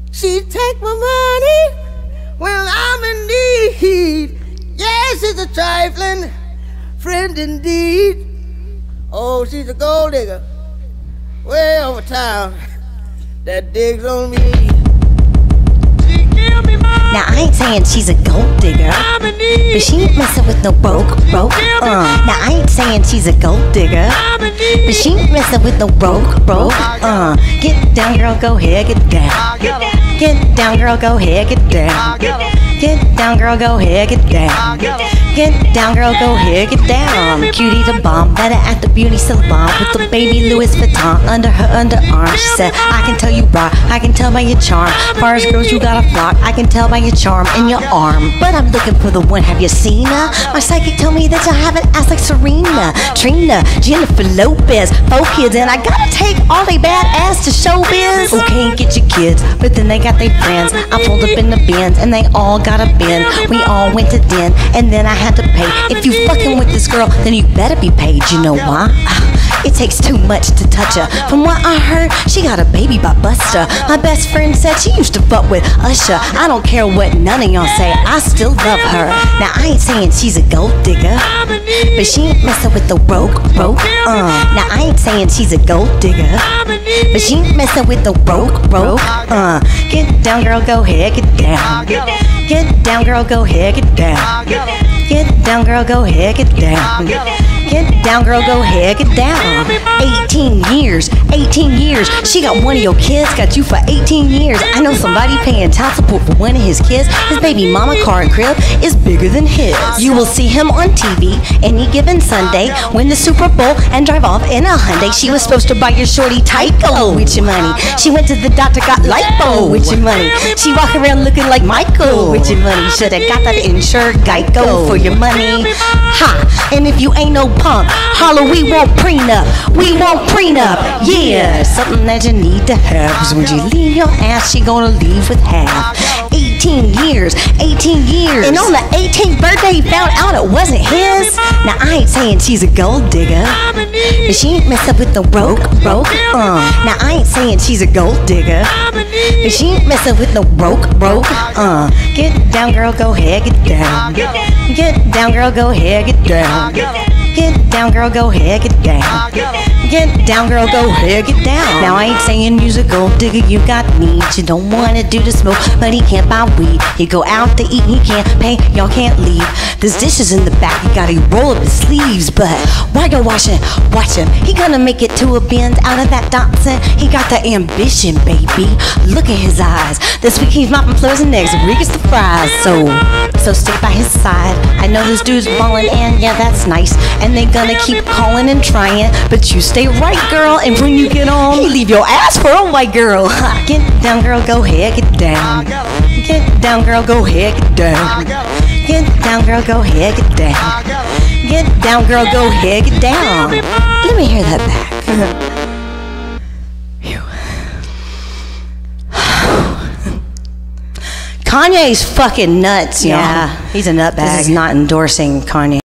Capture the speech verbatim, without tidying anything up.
She take my money when I'm in need. Yes, it's a trifling friend indeed. Oh, she's a gold digger way over town that digs on me. She give me money. Now I ain't saying she's a gold digger, but she ain't messing with no broke, broke, uh. Now I ain't saying she's a gold digger, but she ain't messing with no broke, broke, uh. Get down, girl, go ahead, get down. Get down, girl, go ahead, get down. Get down, girl, go ahead, get down. Get down, girl, go ahead, get down. Cutie the bomb, better at the beauty salon with the baby Louis Vuitton under her underarm. She said, I can tell you rock, I can tell by your charm. Far as girls, you got a flock, I can tell by your charm and your arm. But I'm looking for the one, have you seen her? My psychic told me that you have an ass like Serena, Trina, Jennifer Lopez, four kids, and I gotta take all they bad ass to showbiz. Okay, get your kids, but then they got their friends. I pulled up in the bins, and they all got a bin. We all went to den, and then I had to pay. If you fucking with this girl, then you better be paid. You know why? It takes too much to touch her. From what I heard, she got a baby by Buster. My best friend said she used to fuck with Usher. I don't care what none of y'all say, I still love her. Now I ain't saying she's a gold digger, but she ain't messing with the broke, broke, uh. Now I ain't saying she's a gold digger, but she ain't messing with the broke, broke, uh. Get down, girl, go ahead, get down. Get down, girl, go ahead, get down. Get down, girl, go ahead, get down. Get down, girl, go ahead, get down. eighteen years, eighteen years. She got one of your kids, got you for eighteen years. I know somebody paying child support for one of his kids. His baby mama car and crib is bigger than his. You will see him on T V any given Sunday, win the Super Bowl, and drive off in a Hyundai. She was supposed to buy your shorty Tyco with your money. She went to the doctor, got lipo with your money. She walk around looking like Michael with your money. Shoulda got that insured Geico for your money. Ha! And if you ain't no punk, holla, we want prenup. We want prenup. Yeah, something that you need to have. Cause when you leave your ass, she gonna leave with half. eighteen years, eighteen years. And on the eighteenth birthday, he found out it wasn't his. Now I ain't saying she's a gold digger, but she ain't messed up with the broke, broke, uh. Now I ain't saying she's a gold digger, but she ain't messing with no broke, broke, uh. Get down, girl, go ahead, get down. Get down, girl, go ahead, get down. Get down, girl, go ahead, get down. Get down, girl, go ahead, get down. Now I ain't saying you's a gold digger, you got needs. You don't wanna do the smoke, but he can't buy weed. He go out to eat, he can't pay, y'all can't leave. There's dishes in the back, he gotta roll up his sleeves. But while you're washing, watch him. He gonna make it to a bend out of that Datsun. He got the ambition, baby. Look at his eyes. This week he's mopping floors and eggs, we gets the fries. So, so stay by his side. I know this dude's ballin' and yeah, that's nice. And they gonna keep calling and trying, but you stay right, girl. And when you get on, he leave your ass for a white girl. Get down, girl, go ahead, get down. Get down, girl, go ahead, get down. Get down, girl, go ahead, get down. Get down, girl, go ahead, get down. Let me hear that back. Kanye's fucking nuts, y'all. Yeah, he's a nutbag. This is not endorsing Kanye.